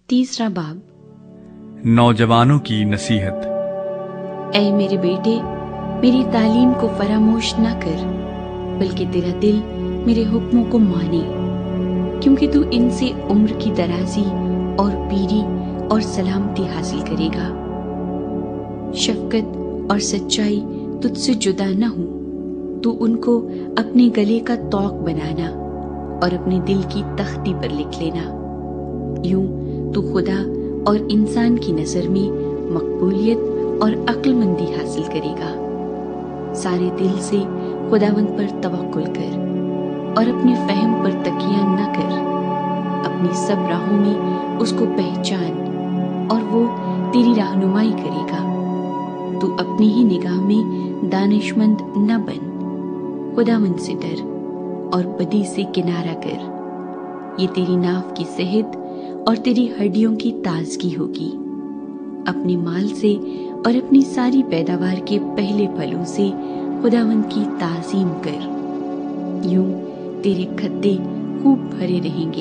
तीसरा बाब। नौजवानों की नसीहत। ऐ मेरे बेटे, मेरी तालीम को फरामोश न कर, बल्कि तेरा दिल मेरे हुक्मों को माने, क्योंकि तू इनसे उम्र की दराजी और पीरी और सलामती हासिल करेगा। शफकत और सच्चाई तुझसे जुदा न हो, तू उनको अपने गले का तौक बनाना और अपने दिल की तख्ती पर लिख लेना। यूं तू खुदा और इंसान की नजर में मकबूलियत और अक्लमंदी हासिल करेगा। सारे दिल से खुदावंद पर तवक्कुल कर और अपने फहम पर तकिया न कर। अपनी सब राहों में उसको पहचान और वो तेरी रहनुमाई करेगा। तू अपनी ही निगाह में दानिशमंद न बन, खुदावंद से डर और बदी से किनारा कर। ये तेरी नाव की सेहत और तेरी हड्डियों की ताजगी होगी। अपने माल से और अपनी सारी पैदावार के पहले फलों से खुदावंद की ताज़ीम कर। यूं तेरे खद्दे खूब भरे रहेंगे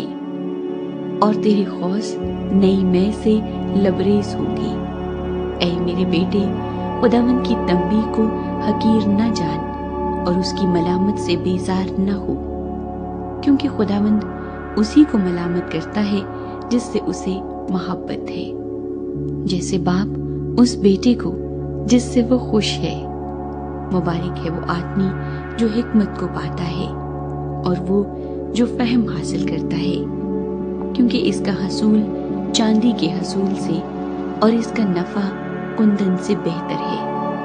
और तेरे खौस नई मै से लबरेज होंगे। ऐ मेरे बेटे, खुदावंद की तंबीह को हकीर न जान और उसकी मलामत से बेजार न हो, क्योंकि खुदावंद उसी को मलामत करता है जिससे उसे मोहब्बत है, जैसे बाप उस बेटे को जिससे वो खुश है। मुबारक है वो आदमी जो हिकमत को पाता है और वो जो फहम हासिल करता है, क्योंकि इसका हसूल चांदी के हसूल से और इसका नफा कुंदन से बेहतर है।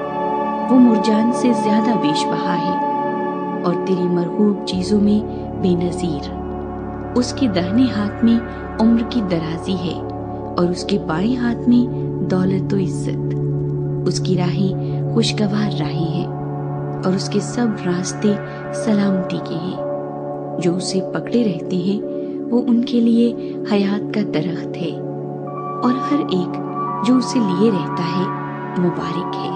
वो मुरजान से ज्यादा बेशबहा है और तेरी मरगूब चीजों में बेनजीर। उसके दाहिने हाथ में उम्र की दराजी है और उसके बाएं हाथ में दौलत और इज्जत। उसकी राहें खुशगवार राहें हैं और उसके सब रास्ते सलामती के हैं। जो उसे पकड़े रहते हैं वो उनके लिए हयात का दरख्त है, और हर एक जो उसे लिए रहता है मुबारक है।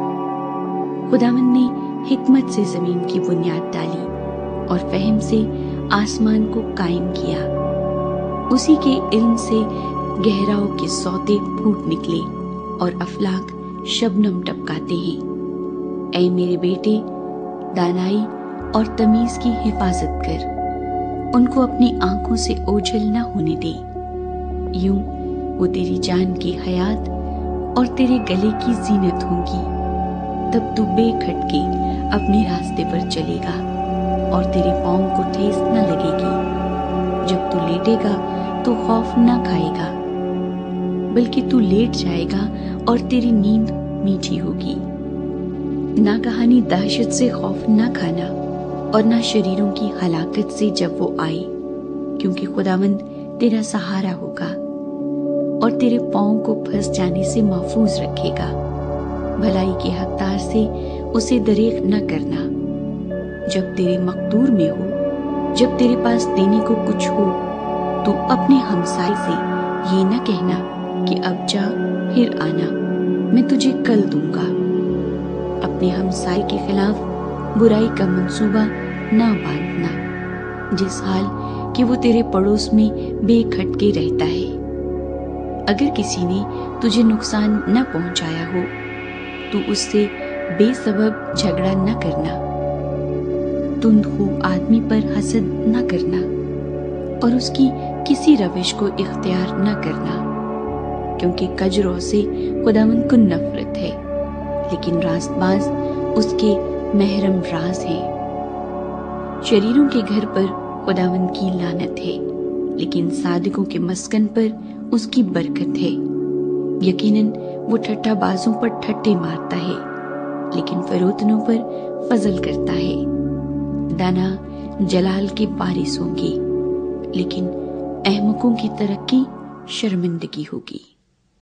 खुदावंद ने हिकमत से जमीन की बुनियाद डाली और फहम से आसमान को कायम किया। उसी के इल्म से गहराओं के सौते फूट निकले और अफलाक शबनम टपकाते हैं। ऐ मेरे बेटे, दानाई और तमीज की हिफाजत कर, उनको अपनी आंखों से ओझल न होने दे। यूं वो तेरी जान की हयात और तेरे गले की जीनत होंगी। तब तू बेखटके अपने रास्ते पर चलेगा और तेरे पाँव को ठेस न लगेगी। जब तू लेटेगा तो खौफ न खाएगा, बल्कि तू लेट जाएगा और तेरी नींद मीठी होगी। ना कहानी दहशत से खौफ न खाना और ना शरीरों की हलाकत से जब वो आए, क्योंकि खुदावंद तेरा सहारा होगा और तेरे पाँव को फंस जाने से महफूज रखेगा। भलाई के हकदार से उसे दरेक न करना। जब तेरे मकदूर में हो, जब तेरे पास देने को कुछ हो, तो अपने हमसाय से ये न कहना कि अब जा फिर आना, मैं तुझे कल दूंगा। अपने हमसाय के खिलाफ बुराई का मंसूबा ना बांधना, जिस हाल कि वो तेरे पड़ोस में बेखटके रहता है। अगर किसी ने तुझे नुकसान न पहुंचाया हो तो उससे बेसबब झगड़ा न करना। तुंदखू आदमी पर हसद न करना और उसकी किसी रविश को इख्तियार न करना, क्योंकि कजरों से खुदावंद को नफरत है, लेकिन रास्तबाज उसके महरम राज हैं। शरीरों के घर पर खुदावंद की लानत है, लेकिन सादिकों के मस्कन पर उसकी बरकत है। यकीनन वो ठट्ठाबाजों पर ठट्टे मारता है, लेकिन फरोतनों पर फजल करता है। दाना जलाल के वारिस होंगे, लेकिन अहमकों की तरक्की शर्मिंदगी होगी।